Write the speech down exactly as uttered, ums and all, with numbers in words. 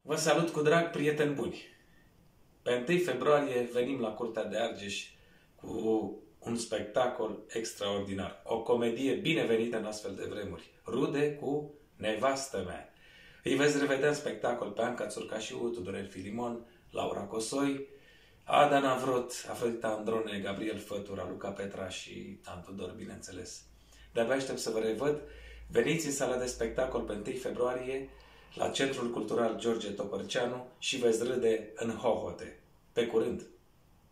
Vă salut cu drag, prieteni buni! Pe întâi februarie venim la Curtea de Argeș cu un spectacol extraordinar. O comedie binevenită în astfel de vremuri. Rude cu Nevastă mea. Îi veți revedea în spectacol pe Anca Țurcașiu, Tudorel Filimon, Laura Cosoi, Ada Navrot, Afrodita Androne, Gabriel Fătura, Luca Petra și Dan Tudor, bineînțeles. De-abia aștept să vă revăd. Veniți în sala de spectacol pe întâi februarie la Centrul Cultural George Topărceanu și veți râde în hohote. Pe curând!